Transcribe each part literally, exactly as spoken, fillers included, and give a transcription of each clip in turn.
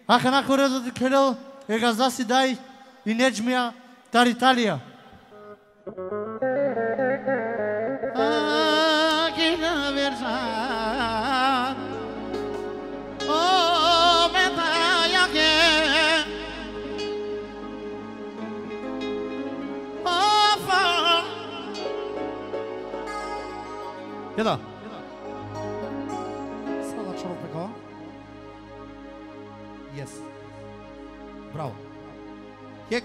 Acana curioso de quello e gazasi dai in Ejmia dar Italia. Aquina versa. Oh, metaya que. Oh, fa. Yada. Sala człowieka. Yes. Bravo. Yek.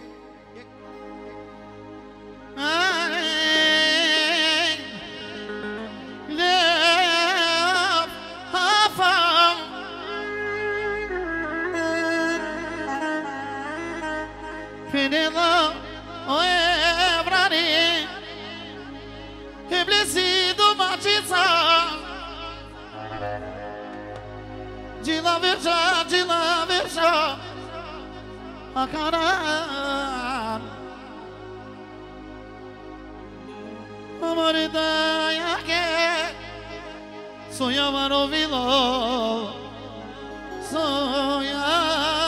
Finela, oe brani, iblesido matiza, de la verja, de la verja, a cara, a morida que sonhava no vilo, sonhava.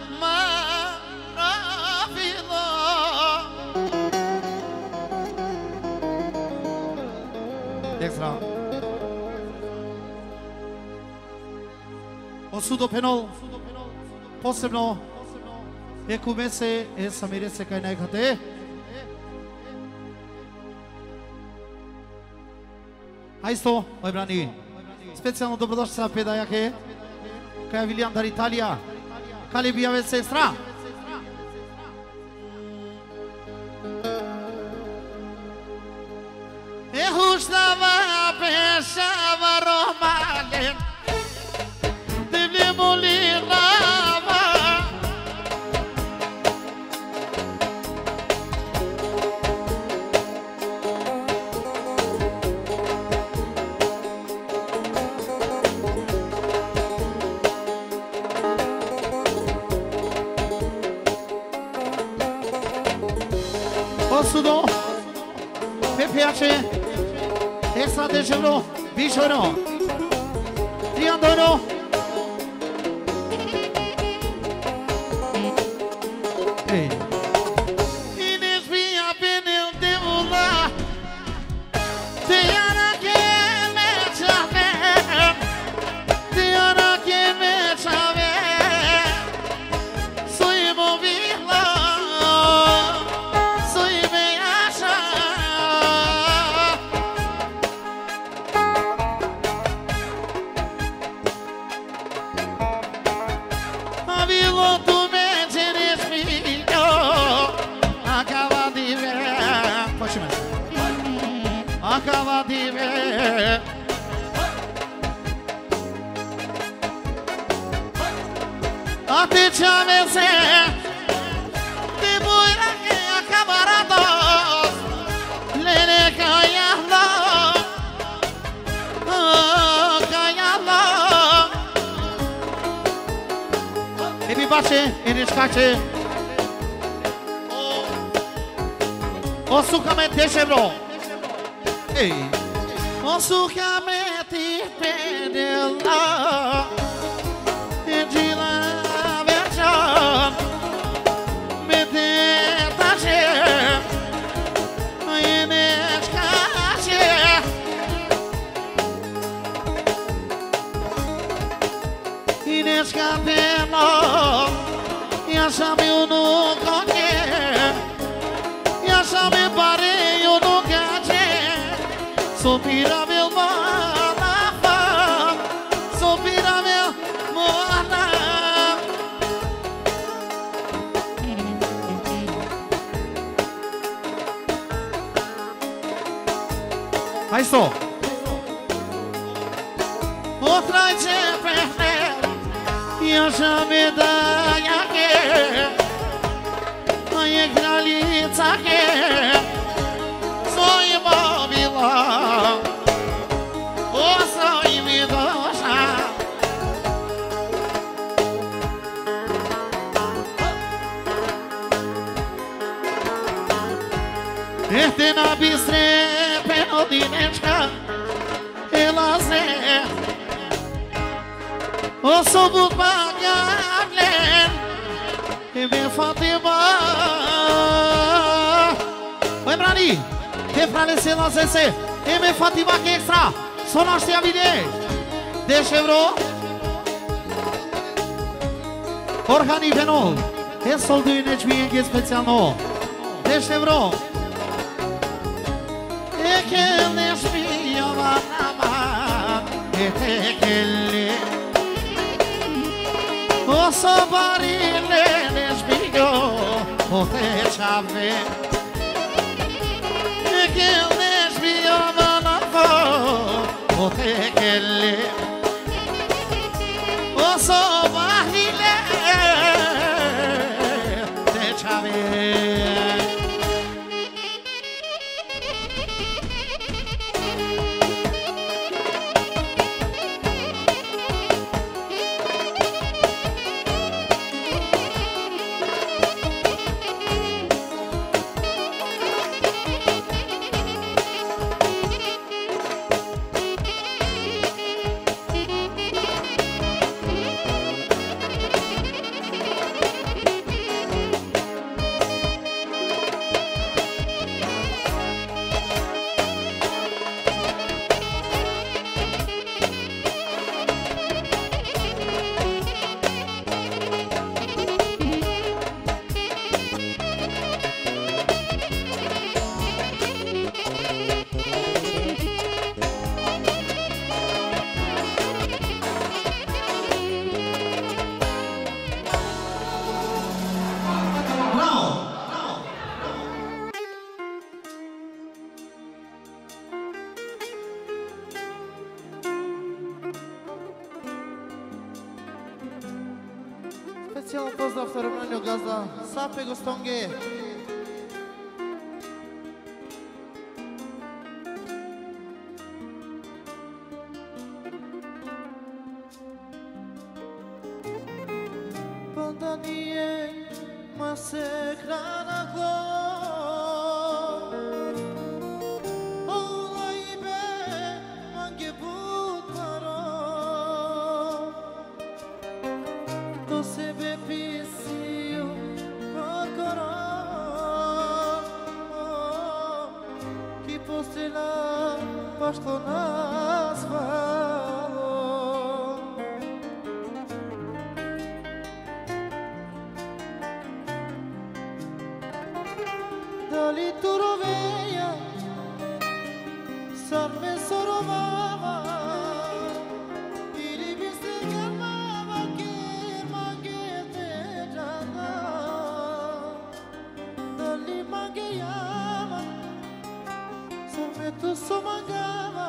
Extra. Osudo penal. Posebno. E comece e samirece kaj nekate. A isto, oj brani. Specijalno dobrodošli sa pedajake. Kaj William dar Italija. Kali bijavec extra. Estava pensava romale de molinava Osudo mi piace. Extra de gelo, bichoro, triandoro. Hey. Ines via penel de mula, te ana que me chave, te ana que me chave, soy movila, soy meacha. Acaba de ver. Até te ameaçar. Depois que acabará dos. Lele canhada. Oh, canhada. E me bate, e descate. O sucamente deixa, bro. Hey. Posso que a mente perdeu-la e de lá verja me tenta ser e nescate e nescapemo e a chame eu nunca quer e a chame parei eu nunca Sopira meu morna, sopira meu morna. Aí só. Outra de perder e a chame da aqui. Aí gralita aqui. Sou imóvel. Ouça e me gosta. Este na bistre penodinečka Ela se Osobut bagale Eme Fatima. Oi, Brani, te frale se lansese. Eme Fatima que extra. Sona știa bine. deci euro. Orhani Venol. E soldu in H B N special no. deci euro. E che ne spia ma e te che le. O so barile ne spio o te chave. E che ne spia ma o te che le. O so barile te chave. Specjalny pozdraw w Romaniu Gazda, Sapy Gostongi. Pandanie masakra na głowę. Olay be mange butaro. To sebe pisiu kokoro. Ki postela pašto nazvalo. Dali turoveja, sarme sorovava, ili bi se gamava ker mangete jana. Dali mangeyama, sarme tu somangava,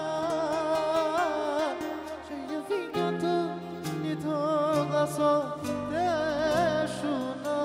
cheia vinha tu ni toda so deixuna.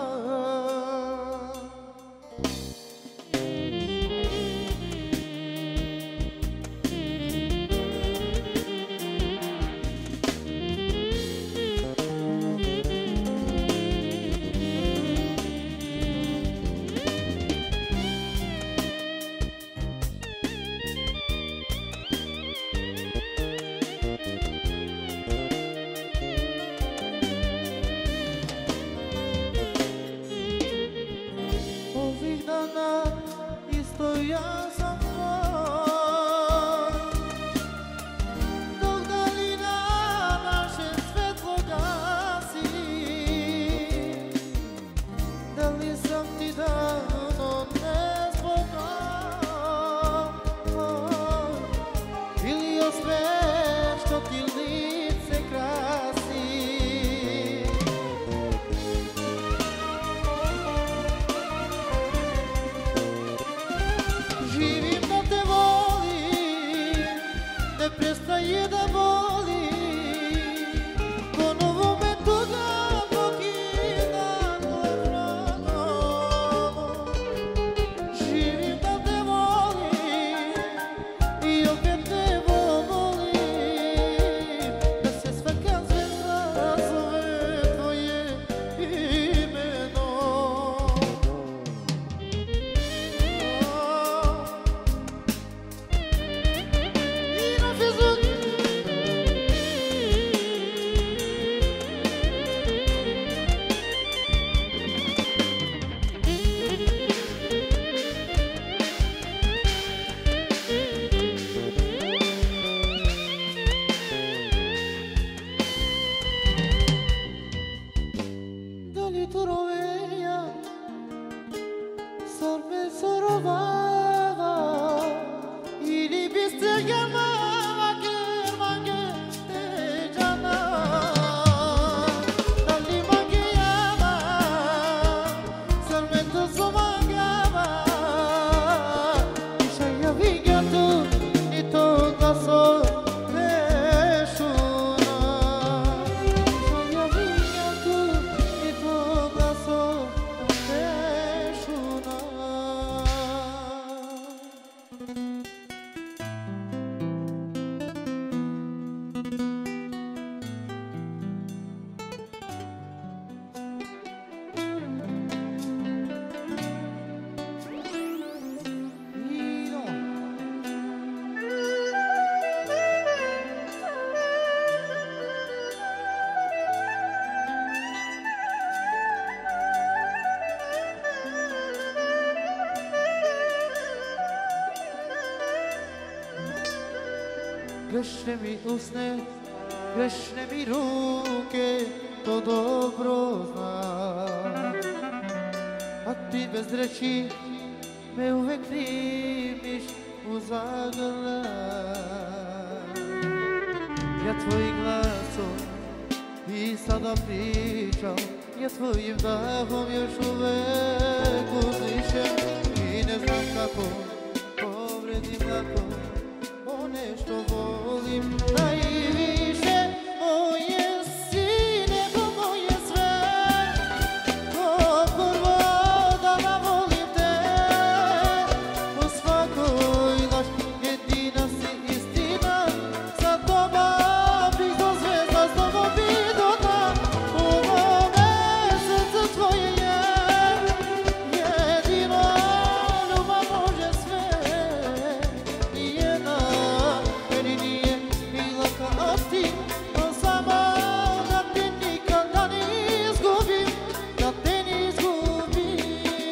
Turoveja, sar me sorovava, ili biste gelmava, gelmange te cana, dali mangeyava, sar me tozo mangava, ishaya vigatu, ito kaso peshuna, ishaya vigatu, ito kaso peshuna. Ino. Grešne mi usne, grešne mi ruke, to dobro znam. A ti bez reči me uvek primiš u zagrljaj. Ja tvojim glasom i sada pričam, ja tvojim dahom još uvek uzdišem i ne znam kako povredim lako one što volim najviše. Moje si nebo, moje sve, ko prvo da navolim te. U svakoj laž jedina si istina, sa tobom bih do zvezda, s tobom bih do dna. U mome srcu tvoje je, jedino ljubav može sve. Nijedna meni nije bila kao ti, no samo da te nikada ne izgubim, da te ne izgubim.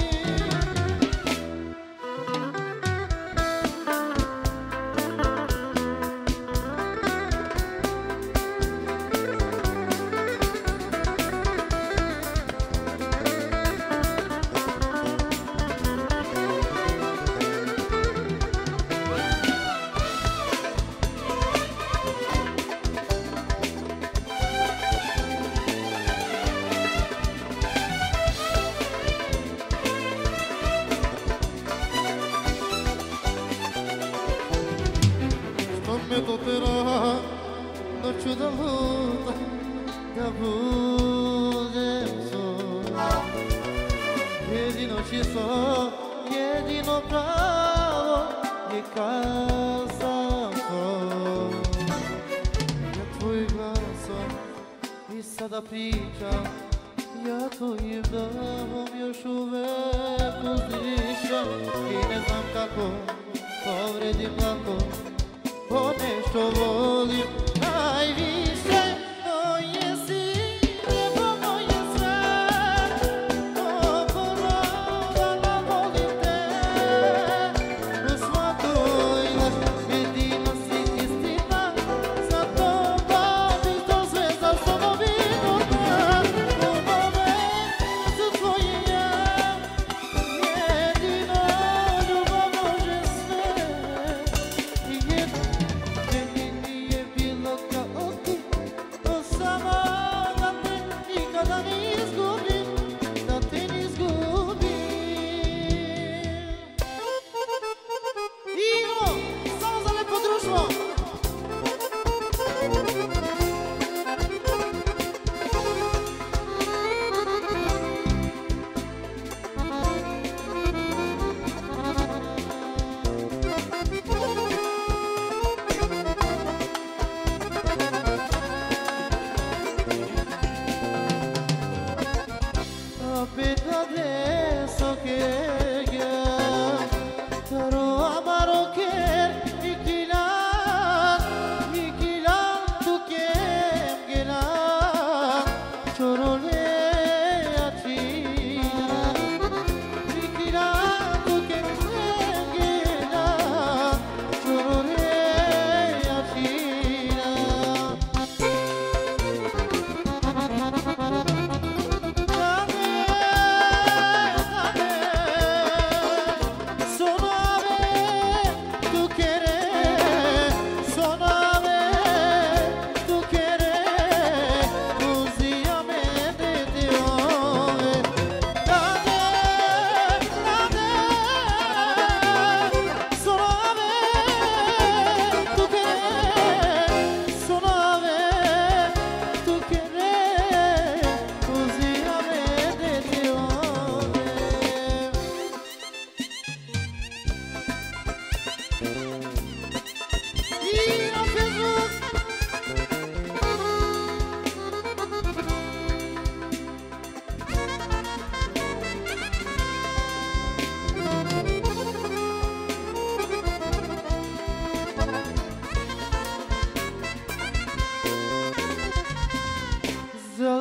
Što me dotera noću da lutam, da budem sam. Jedino čisto, jedino pravo je kad sam to. Ja tvoj glasom i sada pričam, ja tvojim dahom još uvek uzdišem i ne znam kako povredim lako one što volim najviše. Moje si nebo, moje sve, ko prvo da navolim te. U svakoj laž jedina si istina, sa tobom bih do zvezda, s tobom bih do dna. U mome srcu tvoje je, jedino ljubav može sve. Nijedna meni nije bila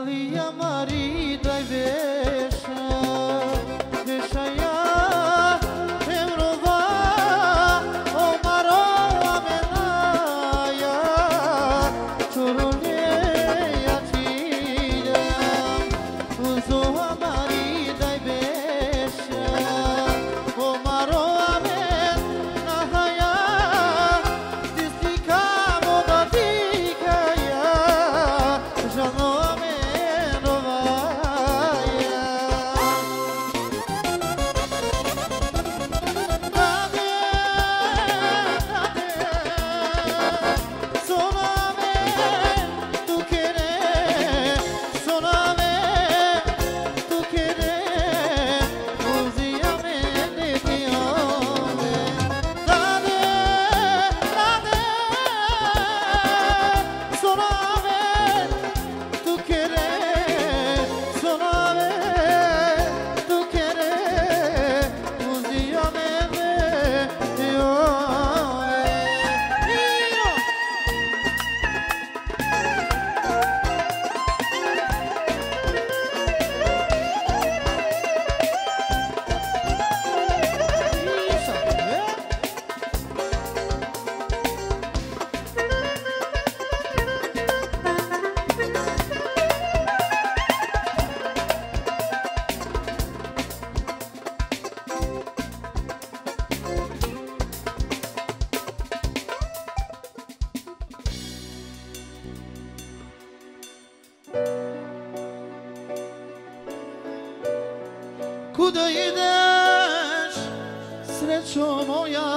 Lia Mari dai vesha vesha ya Evrova o maro amenaya Churule ya chida Uzo Mari dai vesha o maro amenaya Distika modadika ya Jano Kuda ideš, srećo moja,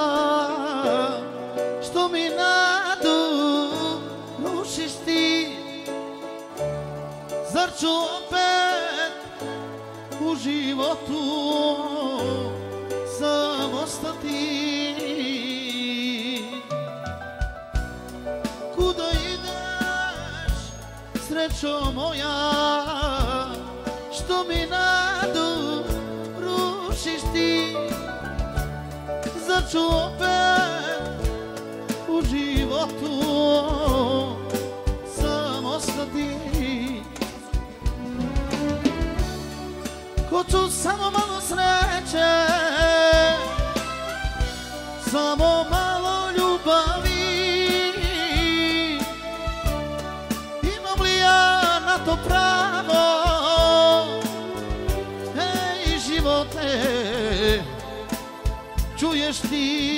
što mi nadu rušiš ti? Zar ću opet u životu sam ostati? Kuda ideš, srećo moja, što mi nadu rušiš ti? Zar ću opet u životu sam ostati? Hoću samo malo sreće, samo malo ljubavi. Imam li ja na to pravo? Ej, živote, čuješ ti?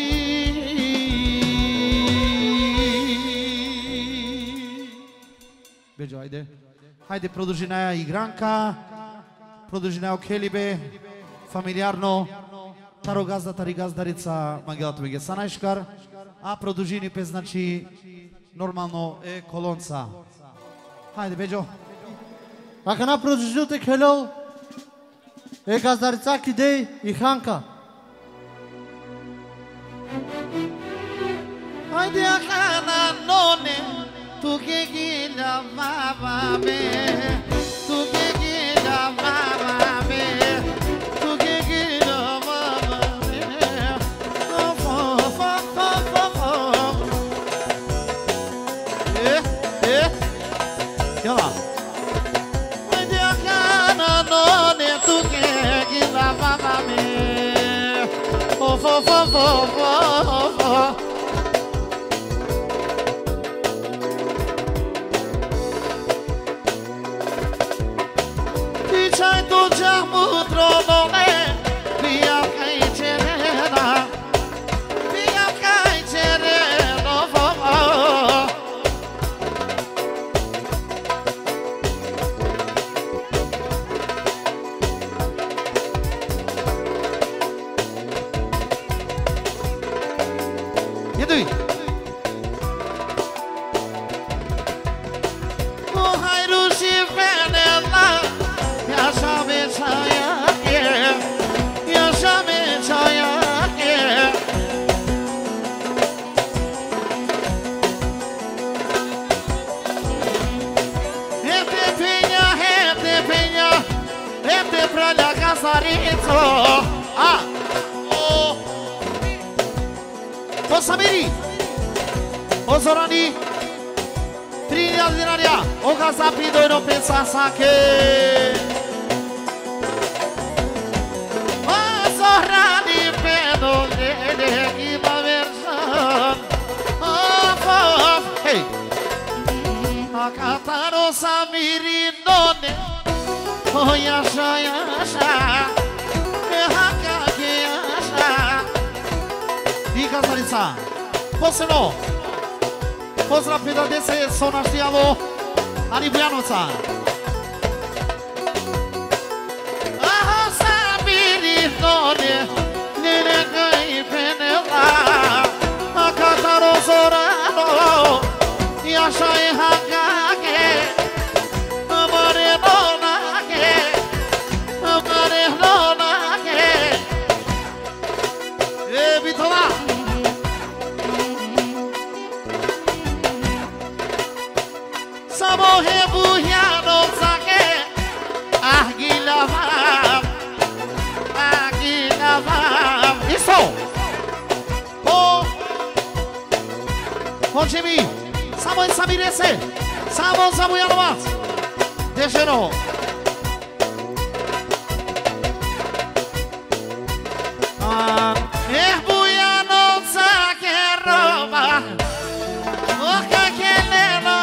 Beđo, ajde. Ajde, produži naja igranka. Produži naja okelibe. Familijarno. Taro gazda, tari gazdarica. Mangelatu Mege Sanajškar. A produžini pe znači normalno e kolonca. Ajde, Beđo. Ако на продължителите хелел е газдарица кидей и ханка. Ajde, akana none, tu que gila baba me, tu que gila baba me, tu que gila baba me. Oh, oh, oh, oh, oh, oh. Eh, eh. Yalla. Ajde, akana none, tu que gila baba me. Oh, oh, oh, oh, oh, oh. C'hai tu già mutro nome, via che c'era, via che c'era, no oh. Jedui. Oh, hai ruši venela. Yaşame çayake, yaşame çayake. Hep de penha, hep de penha, hep de pra la casarito. Ah, oh. O Samiri, o Zorani, Trinidad din aria, o casa pido e no pensa saque. O zorra di pedo de equipa versão. Of of, hey. A cataro samirinone, oh yasha yasha, e haka que yasha. E Casarița, você não? Poți rapidă de se sona știalo Ani Buianoța. Aha sabirinone, nene gai penela, a cataro zorano, e așa e hagage, amare nonage, amare nonage. E Vitola. Samo rebuiano saque, arguilha vam, arguilha vam. Isso. Oh, oh Jimmy, samo samirese, samo samuiano mas, deixero. Ah, rebuiano saque Roma, o que leva.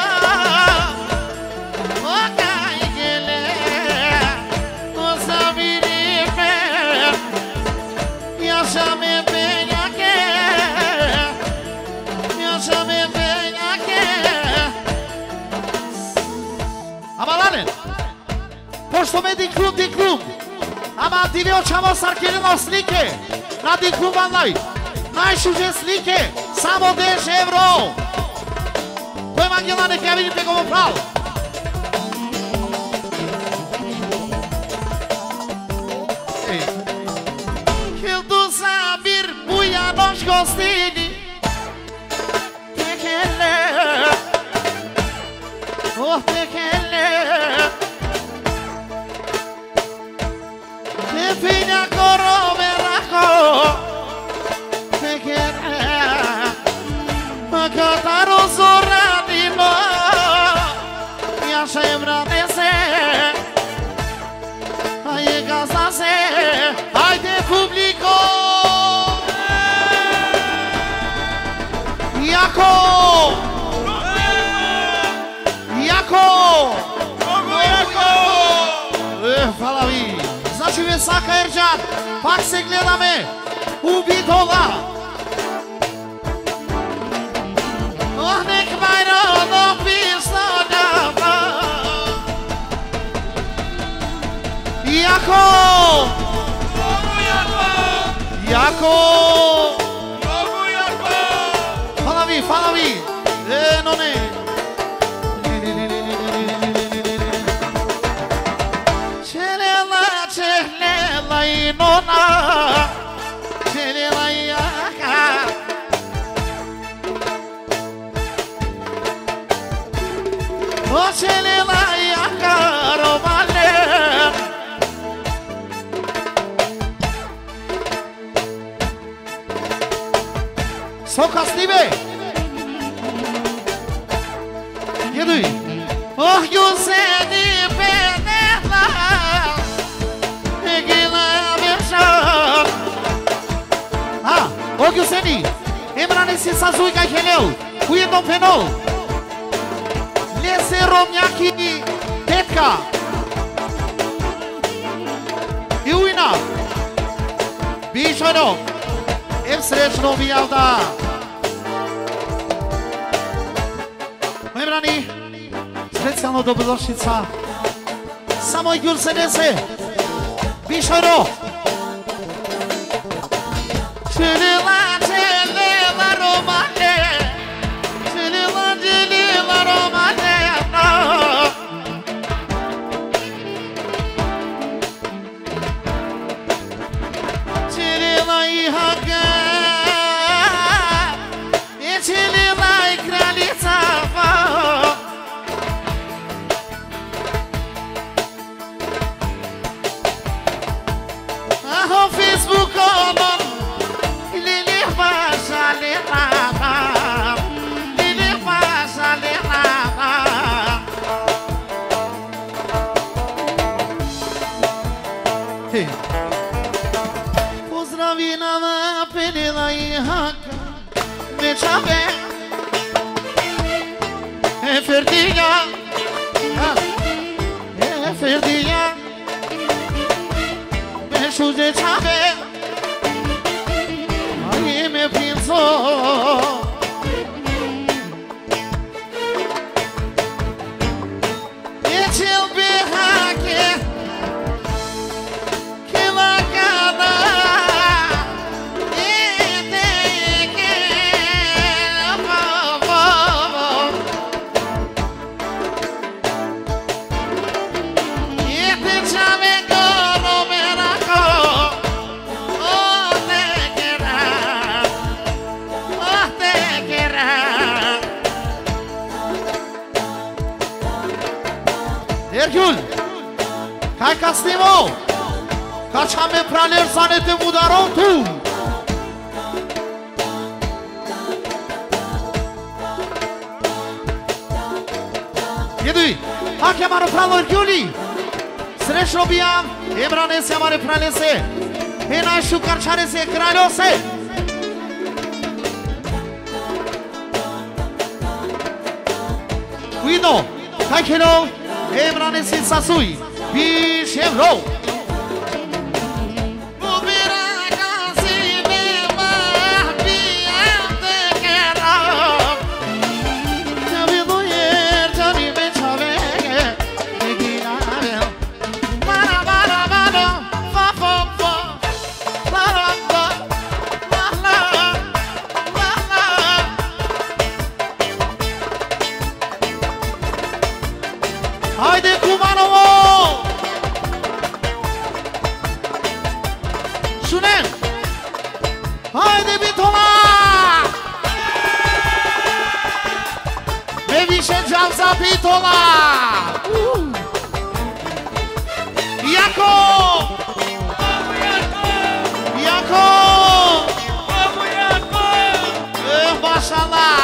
Pošto me di klub, di klub. Ama divio čamo sarkeli na slike. Na di klub online. Najšuže slike. Samo deset euro. Poi mangiano ne che vidite come prav. Qu'il tu sabir buia nos gostini. Tekele. Oh tekele. Fina coro verraco te quiere a cataro zorradino y a sembra de se ay casa se ay de público Yaco Yaco Yaco eh fala vi Začive Saka Erđan, pak se gledame u Bitola. Oh, nek Bajrano pisno nama. Jako! Jako! Fala vi, fala vi. E, no ne. Celela i nona, celela i aka. O celela i aka romale. Sokas nibe. Jeduj. Oh Juseni penela. Ah, o Giuseni, Emrane si sazui ca heleu, ujedno penol. Lese Romnjaki Tetka. I ujna. Bišojno. Em srećno Vijalda. Emrani, specijalno dobrodošlica. Samo Giusenese. Bišojno. Celila, celila romane. Celila, celila romane. Celila i haga. I celila i kraljica. Aho Facebook on. Lili Hej. Pozdravina penila i haka Mečave E ferdinja E ferdinja Me shuze čave A ime pinco E qel behake Herkul, kaj ka snimo? Ka qa me praler zanet e mudaron tu? Jeduj, hak ja maro pralo Herkuli? Srećno bijam, Emranes ja mare pralese E najšu karčanese kraljose Uidno, kaj keno? Emranes i sasuj, bišem rov Haide Cumanovo! Sunen! Haide Bitola! Me više džavza Bitola! Jako! Jako! Eh, mašallah!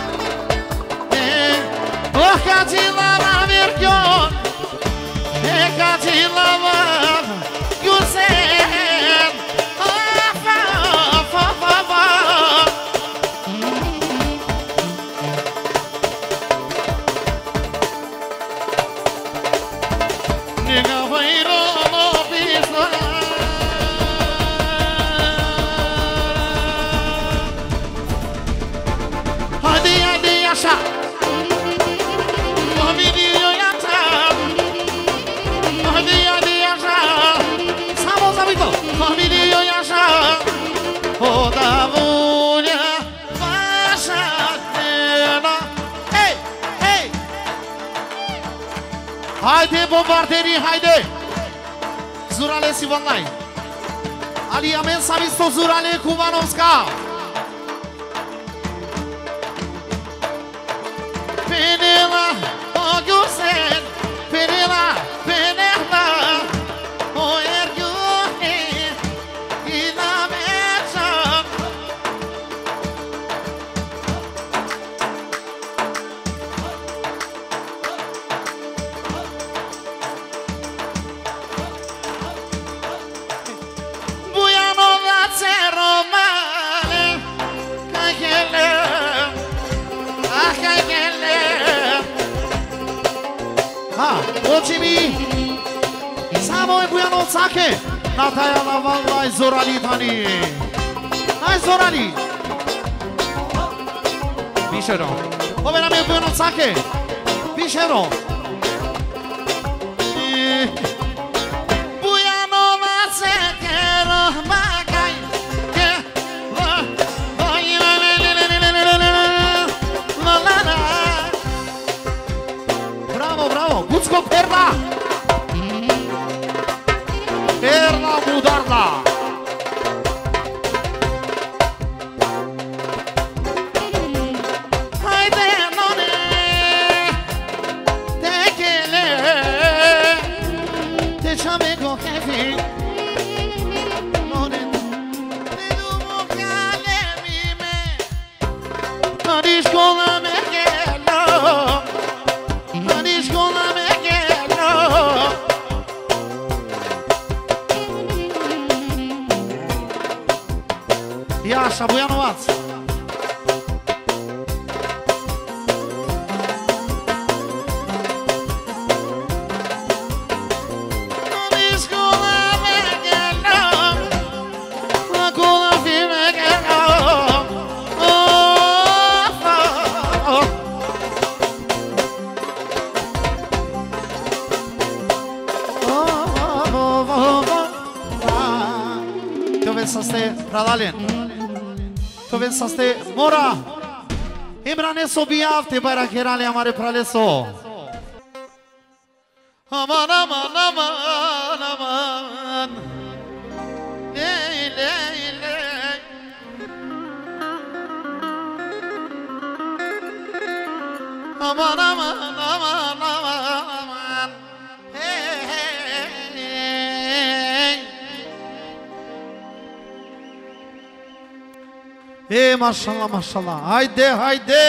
Oh, kad ti lava Virgjon, e kad ti lava Gulsen, oh, fa, fa, fa, fa. Nega vajro no pisna. Hadi, hadi, yaşa. Familio Jasza, oda wunia wasza tela. Hej, hej! Haydi bombarderi, haydi! Zurale Sivanlay. Ali Amen Savisto Zurale Kumanovska. Penela, o Gülsen, Penela, Penela, o Ergün. Oči mi, samo je Bujano Cake, natajala vallaj Zorali tani. Aj Zorali. Bišero. Ove nam je Bujano Cake. Bišero. Bujano Cake, rohmakaj. Bravo, bravo. Gucko Perla. Perla Mudarla. Haydi none, tekele, te chamego kefi. None, te dumo kalemime, adiş kola mekelo, adiş kola mekelo. Așa, Buianu Maț. Radalen. To vem sa ste mora. Imrane so bijavte barakerali amare praleso. Aman aman aman aman. Ley ley ley. Aman aman aman aman. Hey hey hey. Hey maşallah maşallah. Haydi haydi.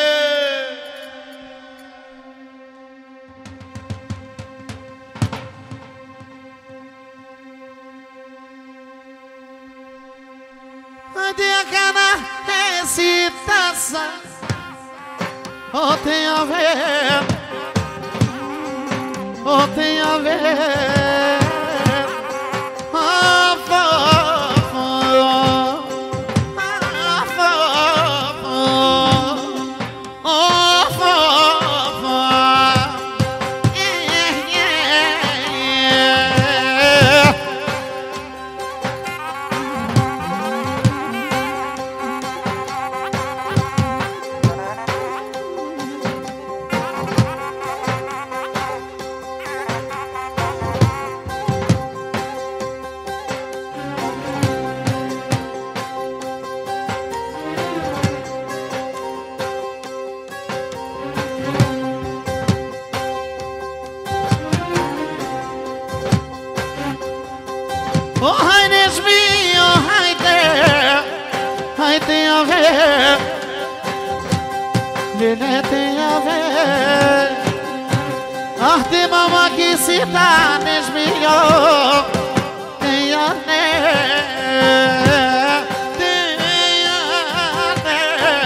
Haydi kana hesitasa. O te ver. O te ver. Afa. Oh, haydes mio, hayde, hayde a ver, lelete a ver. Ah, de mama que se tá nesmio, tem a né, tem a né.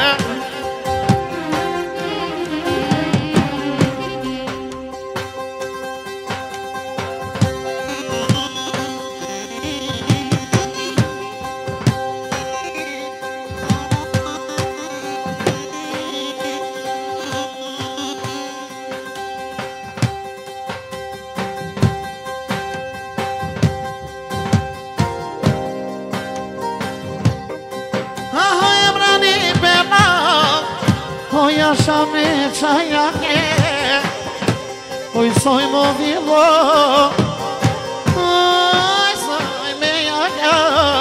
Hoy asame chayake, hoy soy movido, hoy soy meyaga,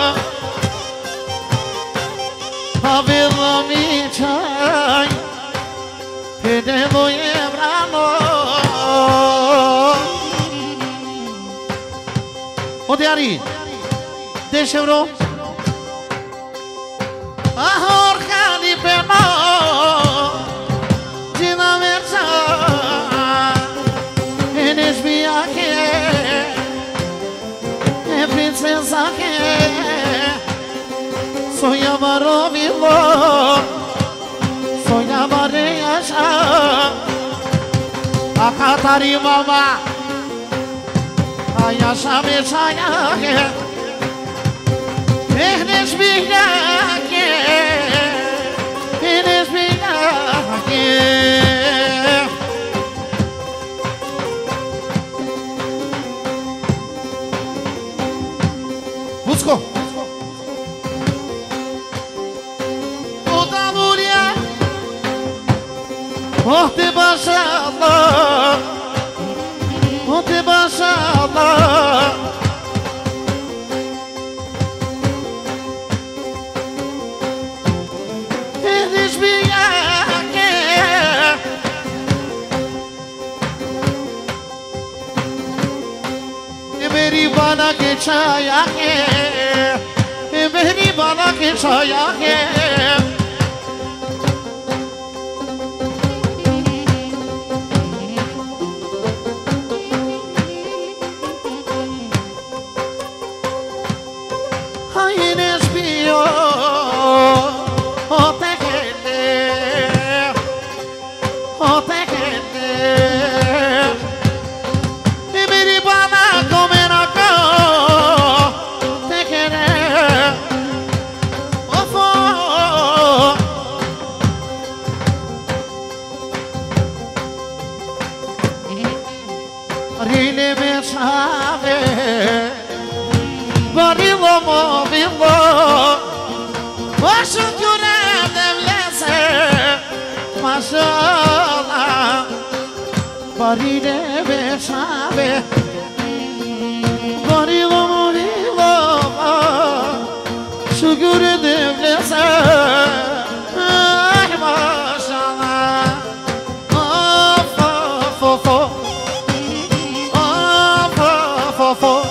avila mi chay, que debo llevarlo. Odiari, deixa eu não. Ahor khali peno. Princesa que sonhava vivo, sonhava reaja, a Catarina mama, a Yasha me chaya que, eres minha que, eres minha que. Busco. Oda mulher, forte baixada, forte baixada. Eles vinham que मेरी बाला के छाया के, मेरी बाला के छाया के। Haines bio, Barilo mobilo Başın gören devlese Maşallah Barile beşabe Barilo mobilo Şu göre devlese Ay maşallah Of of of of Of of of of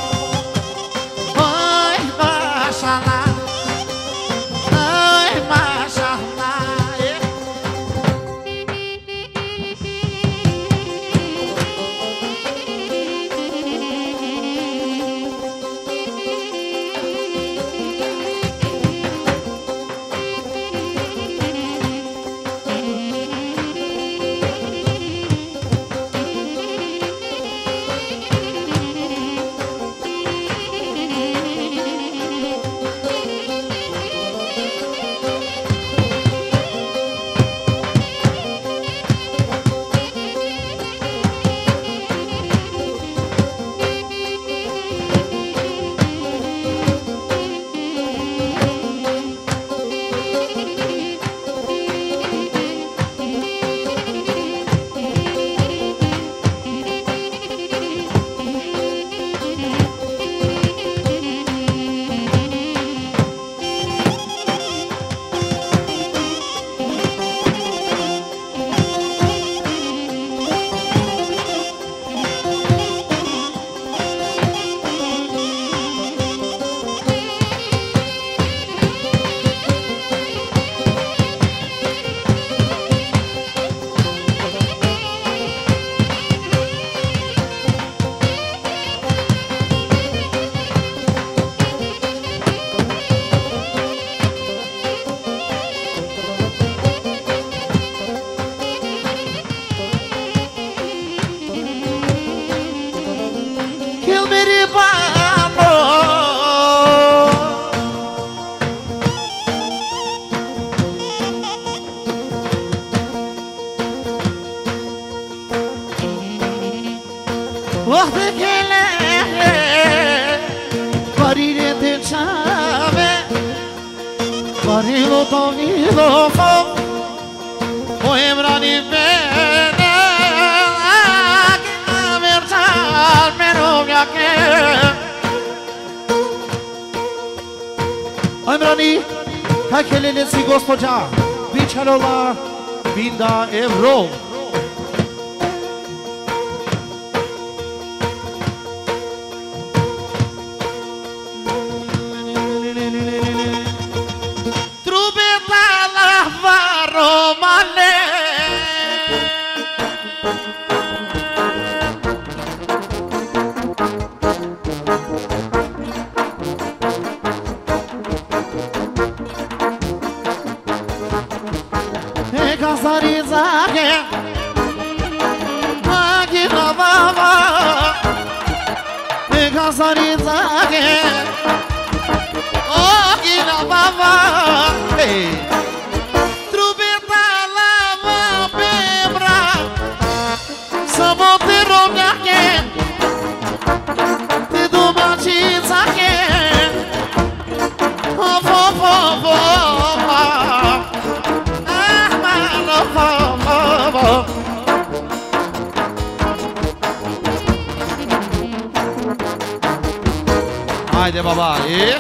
Hakelelesi gospođa Bičarola Binda Evro Trubeta lava romane Gazarizake Agila baba Gazarizake Agila baba Trubeta lava bebra Sabote romjake Te domaćicake Of of of of Haydi baba iyi.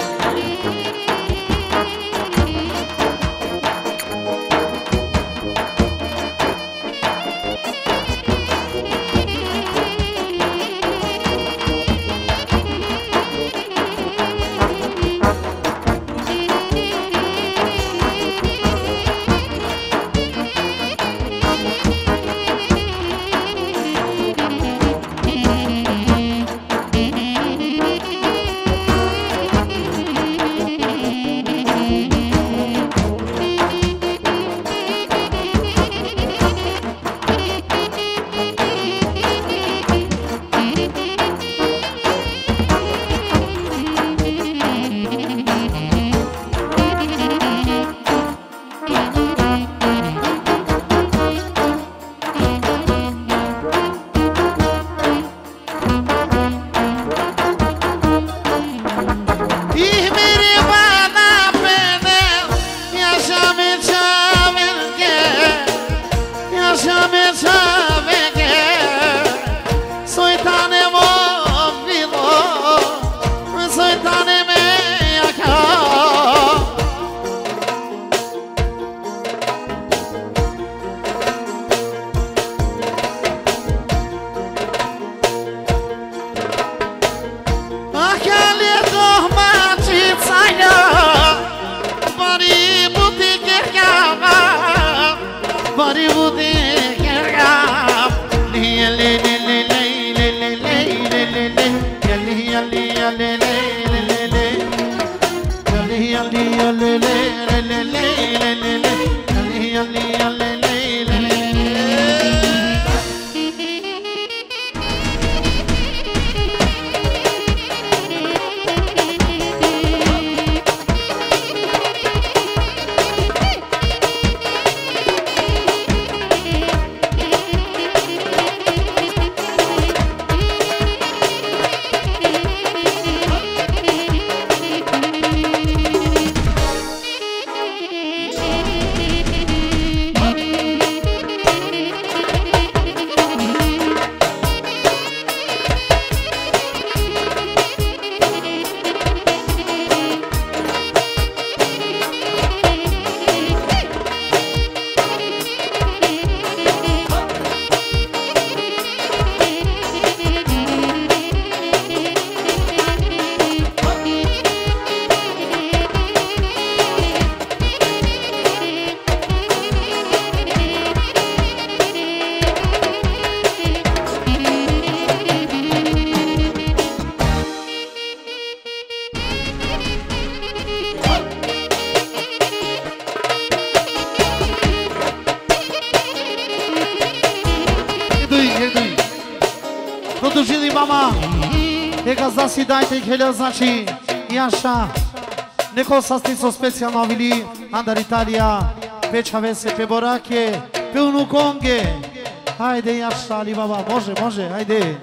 Produžili mama, neka zasi dajte ih helja, znači Jaša, neko sastico specijalno vili, Andar Italija, Peča Vese, Pe Borake, Pe Unukonge. Hajde Jaša, ali baba, može, može, hajde.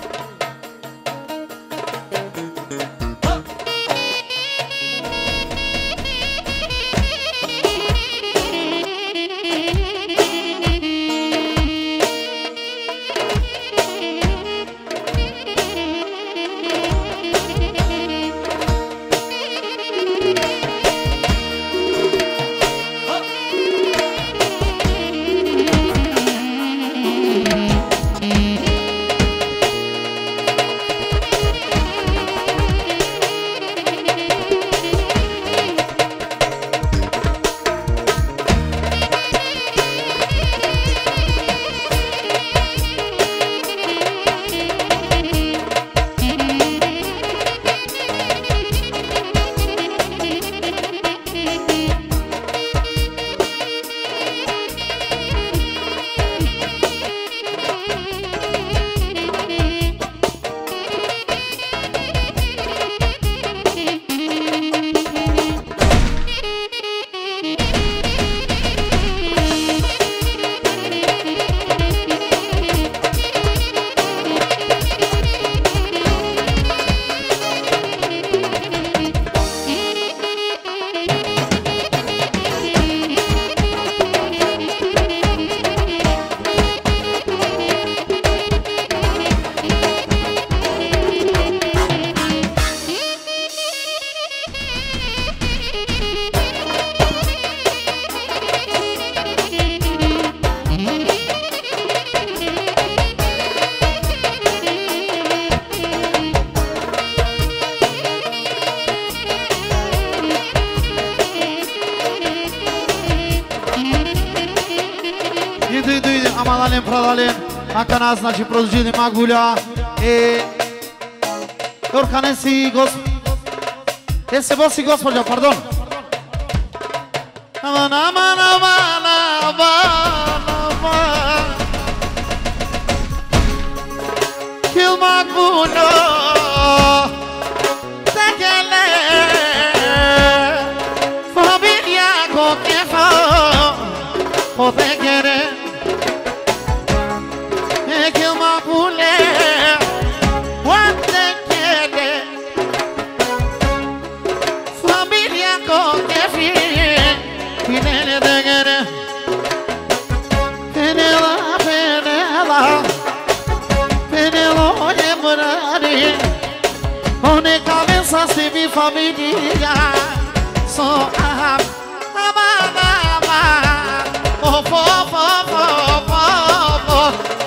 Amalalem, Pradalem, Akana, znači produžili Magulja, e, Orkanesi, gospod, ese bosi gospođa, pardon. Aman, aman, aman, aman, aman, Kil Magulja, tekele, familia kokefa, o tekere, se mi famiglia so am amana ama oh fo fo fo fo fo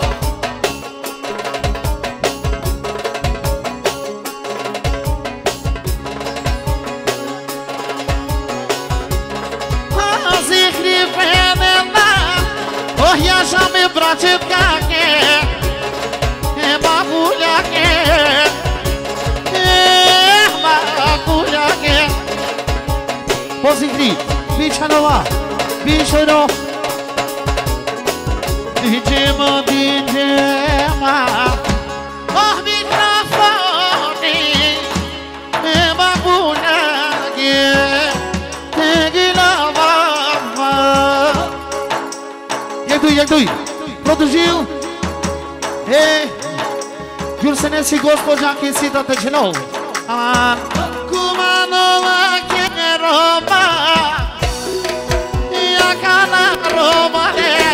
zikri fenela oh ya jame braçet kake e babulha ke Ozigri, Bichanova, Bichero. Dicema, dicema, oh microfone, é bagulha que tem na vava. Jak duj, jak duj, produziu, e, Gülsenesi gospodzianki sita tecino. Kumanova que roba, e a cana roba é.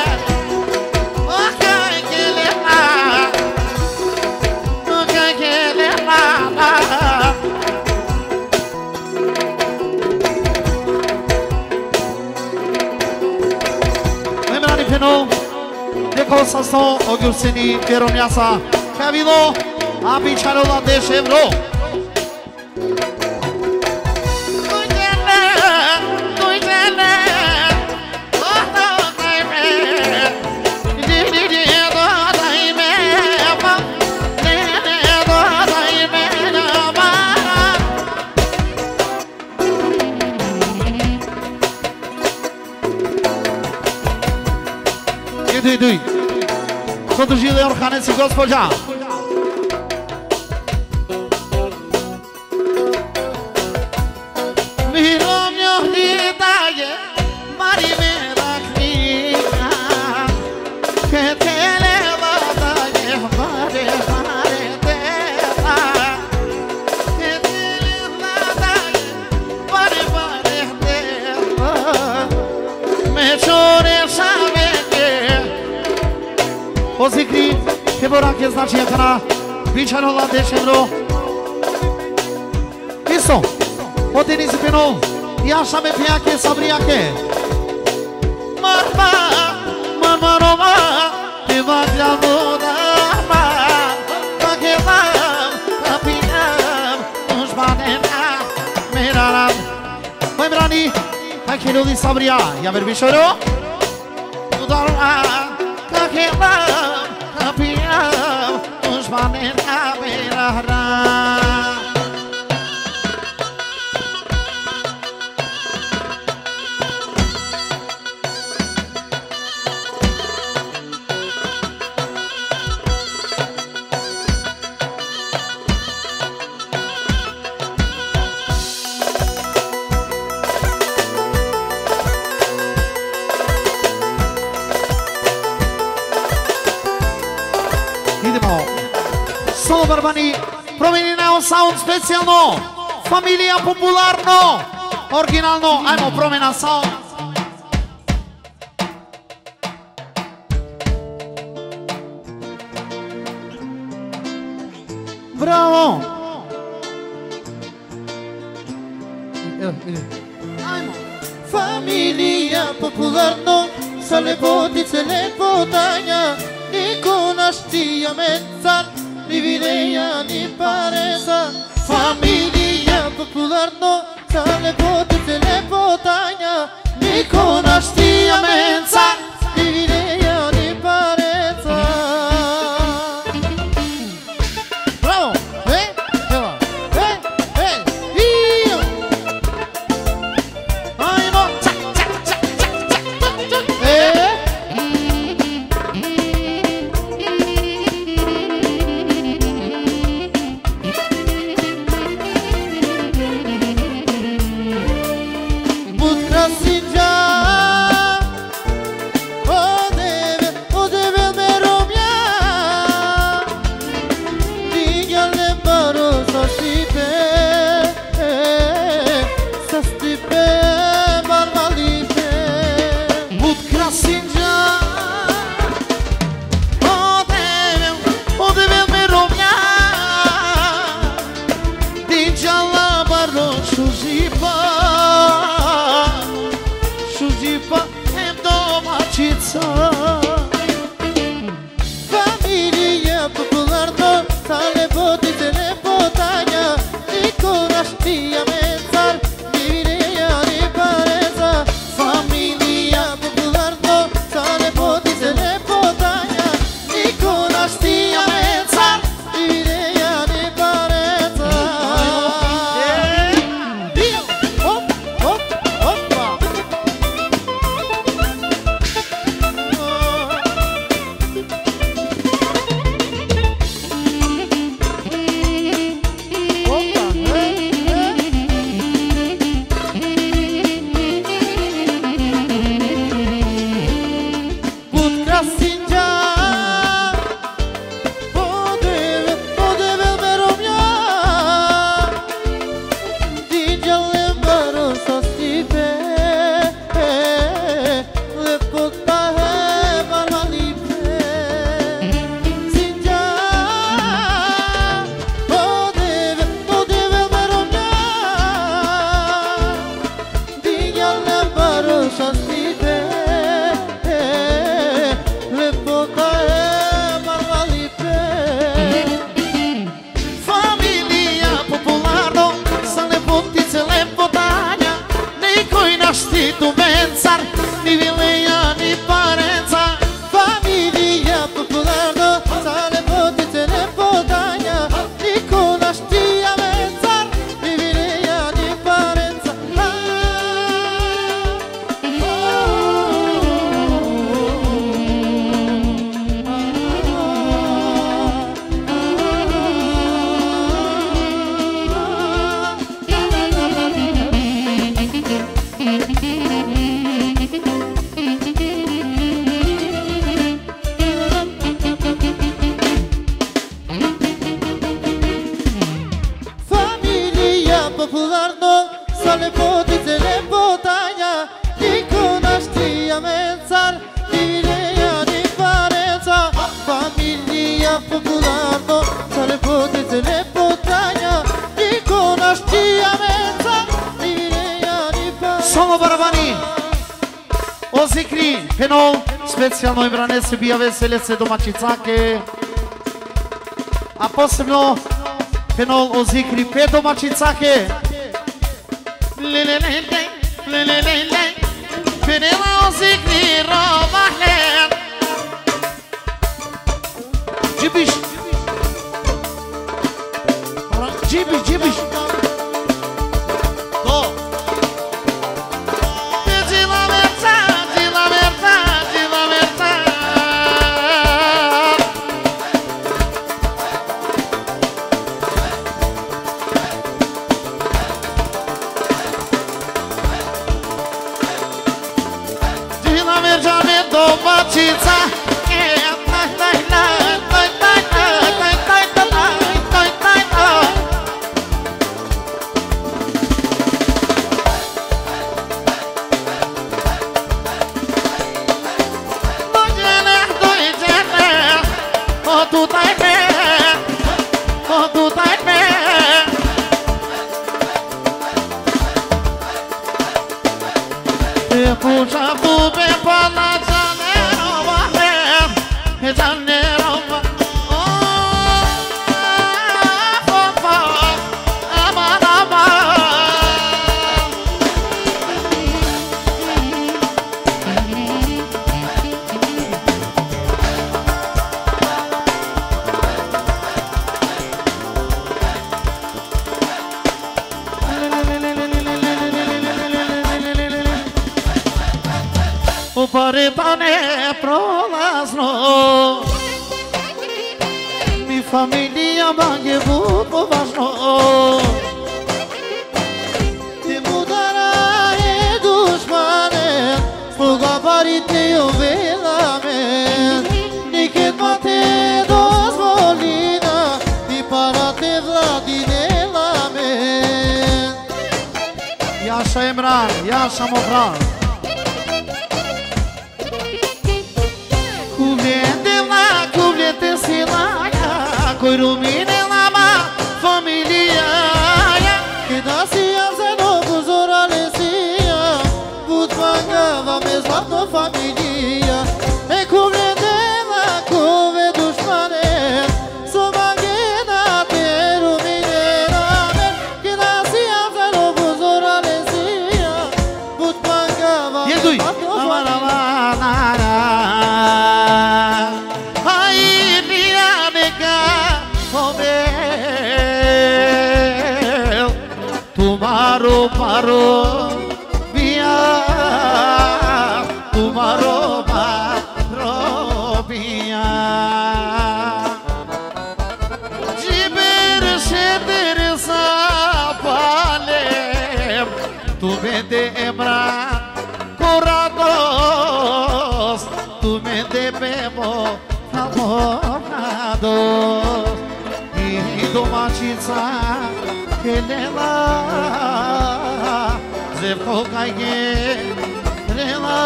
Dekho sasto Ogülseni Veronyasa Kavilo Abi Charola de Chevro Duj, produzili Orhaneci gospođa. Mirom njohni daje, mari me raknika, ke televa daje, mare, mare teta, ke televa daje, mare, mare teta, me čore šave. Ozigri, Keborak je znači jakana, Bichanola de Chevro. Isto, odeni zipino, Jaša me pijake, sabrijake. Marma, marma roma, pivaklja vodama, kakevam, kapinam, užbanena, meraram. Memrani, kakiluli sabrija, javer bišoro, udarma, kakevam. Kapiam, uzmanen aberahra. Solo Barbani, promijenina o sound specijalno, familija popularno, originalno, ajmo promjena sound. Bravo! Ajmo! Familija popularno, sa lepotice lepotanja, niko naš tija mencar, ni videja, ni pareza. Familija popularno, sa lepotice lepotanja, niko naš tija mencar, ni videja, ni pareza. Bravo! E, evo, e, e, iyo! Ajmo! Čak, čak, čak, čak, čak, čak, e! Familija popularno, sa lepotice lepotanja, niko naš tija mencar, ni videja, ni pareza. Familija popularno, sa lepotice lepotanja, niko naš tija mencar, ni videja, ni pareza. tu mențar, ni vileia, ni parența. Familia populară, sale potițele podania, ni cunoștia mențar, ni vileia, ni parența. Popularno, sale potițele podania, ni cunoștia mențar, ni vileia, ni parența. Familia popularno, sale potițele podania, ni cunoștia mențar, ni vileia, ni parența. Sono Baravani, o zikri, penol, specijalno Ibranese, bija veselice domaćicake, a posebno penol o zikri pet domaćicake. Le le le le, le le le le, penela o zikri robahen. Cibiş, cibiş, cibiş. Do. De la verdad, de la verdad, de la verdad. Mergeam domaćica, e taj taj taj taj taj taj taj taj taj taj. Dođene, dođene, o tu taj me, o tu taj me. Te pușa tu pe pana janero vahe, janero va. Oh, oh, oh, aman aman. O paretane prolazno, mi familia baghe bud považno. Ti mudara e dușmane, sluga parite o velame, niket mate dozvolina, ti parate vladinela me. Jasha Emran, Jasha Mofran. Cuvinte la, cuvinte si la, coi rumine la ma familia. Che da sia se no cuzora le sia, put pagava mesma tua familia. E come dela, come dușmane, so maghena te ruminera me. Che da sia se no cuzora le sia, put pagava mesma tua familia. Tumaro paro via, tumaro paro via. Jiber sheder sapale, tu vede emra corados, tu vede bemo amorados. I domaćica Kelela, zevkogage, rela,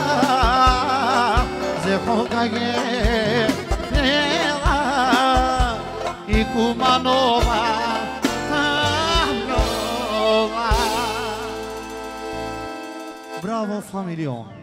zevkogage, rela, i kumanova, nova. Bravo, familio.